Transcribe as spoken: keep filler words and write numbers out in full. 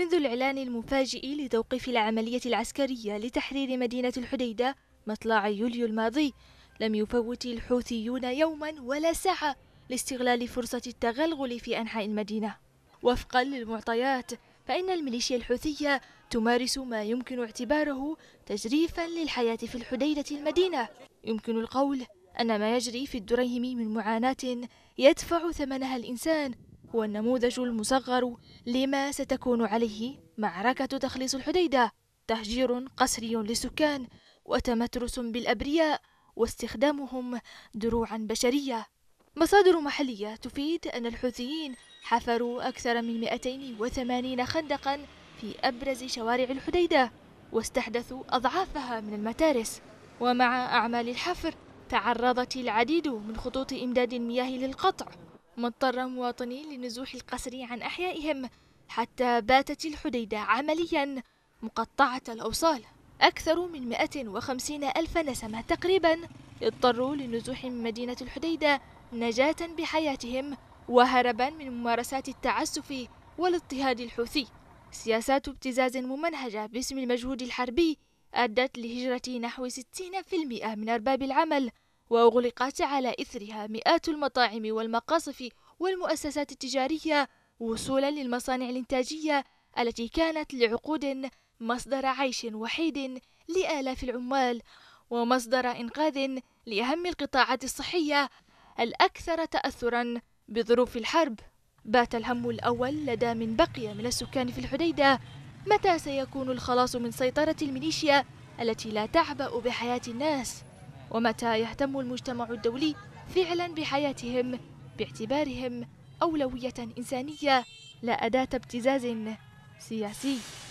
منذ الإعلان المفاجئ لتوقيف العملية العسكرية لتحرير مدينة الحديدة مطلع يوليو الماضي، لم يفوت الحوثيون يوما ولا ساعة لاستغلال فرصة التغلغل في أنحاء المدينة. وفقا للمعطيات، فإن الميليشيا الحوثية تمارس ما يمكن اعتباره تجريفا للحياة في الحديدة المدينة. يمكن القول أن ما يجري في الدريهم من معاناة يدفع ثمنها الإنسان هو النموذج المصغر لما ستكون عليه معركة تخليص الحديدة: تهجير قسري للسكان، وتمترس بالأبرياء، واستخدامهم دروعا بشرية. مصادر محلية تفيد أن الحوثيين حفروا أكثر من مئتين وثمانين خندقا في أبرز شوارع الحديدة، واستحدثوا أضعافها من المتارس. ومع أعمال الحفر تعرضت العديد من خطوط إمداد المياه للقطع، ما اضطر مواطني للنزوح القسري عن أحيائهم، حتى باتت الحديدة عمليا مقطعة الأوصال. أكثر من مئة وخمسين ألف نسمة تقريبا اضطروا للنزوح من مدينة الحديدة نجاة بحياتهم وهربا من ممارسات التعسف والاضطهاد الحوثي. سياسات ابتزاز ممنهجة باسم المجهود الحربي أدت لهجرة نحو ستين بالمئة من أرباب العمل، وأغلقت على إثرها مئات المطاعم والمقاصف والمؤسسات التجارية وصولا للمصانع الإنتاجية التي كانت لعقود مصدر عيش وحيد لآلاف العمال، ومصدر إنقاذ لأهم القطاعات الصحية الأكثر تأثرا بظروف الحرب. بات الهم الأول لدى من بقي من السكان في الحديدة: متى سيكون الخلاص من سيطرة الميليشيا التي لا تعبأ بحياة الناس؟ ومتى يهتم المجتمع الدولي فعلا بحياتهم باعتبارهم أولوية إنسانية لا أداة ابتزاز سياسي؟